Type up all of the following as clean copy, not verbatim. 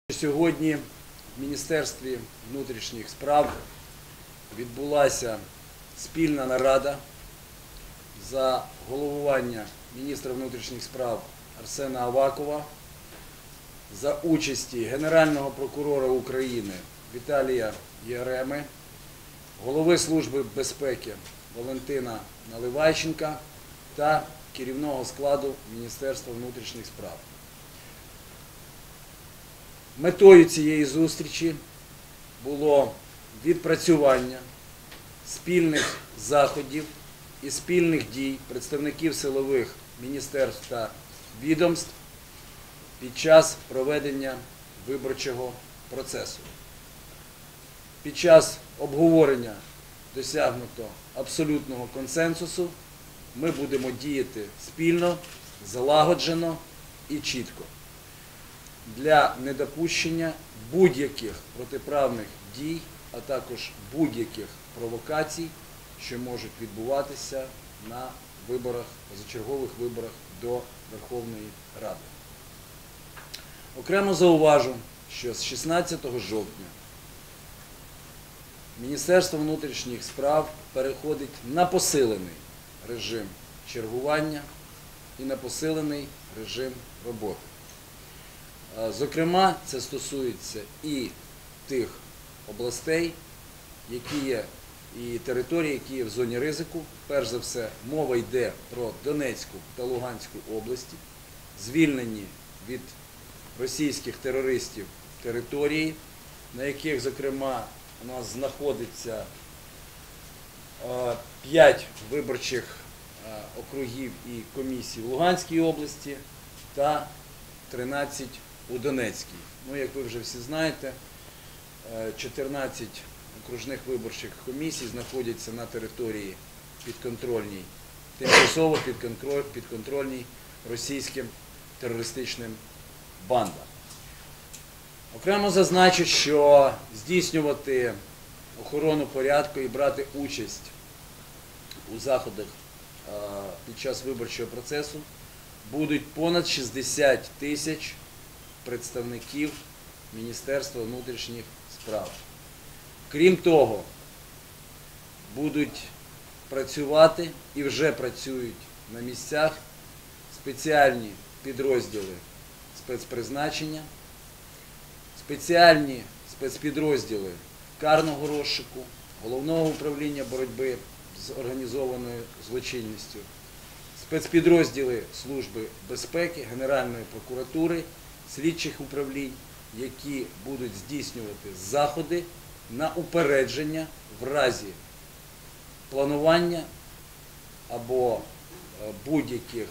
Сьогодні в Міністерстві внутрішніх справ відбулася спільна нарада за головування міністра внутрішніх справ Арсена Авакова, за участі Генерального прокурора України Віталія Яреми, голови Служби безпеки Валентина Наливайченка та керівного складу Міністерства внутрішніх справ. Метою цієї зустрічі було відпрацювання спільних заходів і спільних дій представників силових міністерств та відомств під час проведення виборчого процесу. Під час обговорення досягнуто абсолютного консенсусу. Ми будемо діяти спільно, залагоджено і чітко для недопущення будь-яких протиправних дій, а також будь-яких провокацій, що можуть відбуватися на виборах, позачергових виборах до Верховної Ради. Окремо зауважу, що з 16 жовтня Міністерство внутрішніх справ переходить на посилений режим чергування і на посилений режим роботи. Зокрема, це стосується і тих областей, які є, і територій, які є в зоні ризику. Перш за все, мова йде про Донецьку та Луганську області, звільнені від російських терористів території, на яких, зокрема, у нас знаходиться 5 виборчих округів і комісій в Луганській області та 13 у Донецькій. Ну, як ви вже всі знаєте, 14 окружних виборчих комісій знаходяться на території підконтрольній, тимчасово підконтрольній російським терористичним бандам. Окремо зазначу, що здійснювати охорону порядку і брати участь у заходах під час виборчого процесу будуть понад 60 тисяч представників Міністерства внутрішніх справ. Крім того, будуть працювати і вже працюють на місцях спеціальні підрозділи спецпризначення, спеціальні спецпідрозділи карного розшуку, Головного управління боротьби з організованою злочинністю, спецпідрозділи Служби безпеки, Генеральної прокуратури, слідчих управлінь, які будуть здійснювати заходи на упередження в разі планування або будь-яких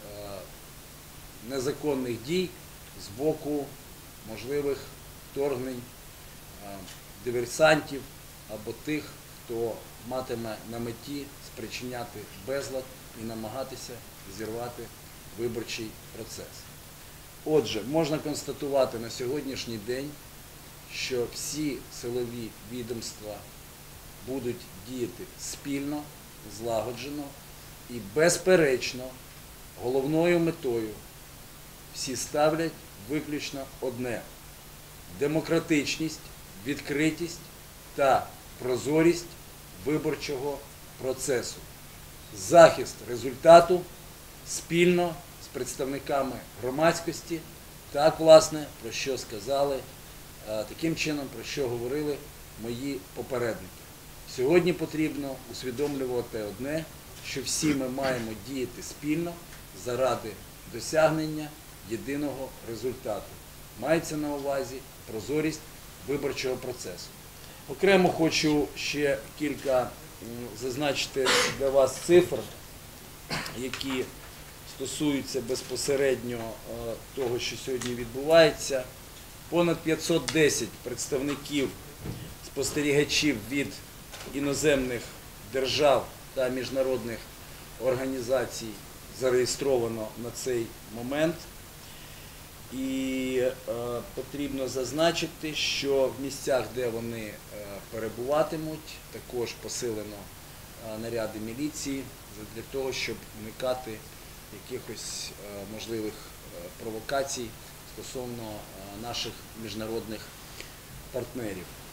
незаконних дій з боку можливих вторгнень диверсантів або тих, хто матиме на меті спричиняти безлад і намагатися зірвати виборчий процес. Отже, можна констатувати на сьогоднішній день, що всі силові відомства будуть діяти спільно, злагоджено і безперечно головною метою всі ставлять виключно одне – демократичність, відкритість та прозорість виборчого процесу. Захист результату спільно з представниками громадськості, так, власне, про що сказали, таким чином, про що говорили мої попередники. Сьогодні потрібно усвідомлювати одне, що всі ми маємо діяти спільно заради досягнення єдиного результату. Мається на увазі прозорість виборчого процесу. Окремо хочу ще кілька зазначити для вас цифр, які стосуються безпосередньо того, що сьогодні відбувається. Понад 510 представників, спостерігачів від іноземних держав та міжнародних організацій зареєстровано на цей момент. І потрібно зазначити, що в місцях, де вони перебуватимуть, також посилено наряди міліції для того, щоб уникати якихось можливих провокацій стосовно наших міжнародних партнерів.